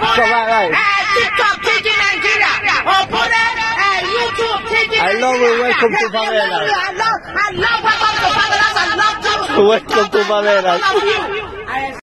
put it TikTok, TG Nigeria. Or put it YouTube, TG Nigeria. I love it. Welcome to Favelas. I love Welcome to Favelas. I love you. Welcome to Favelas. I love you.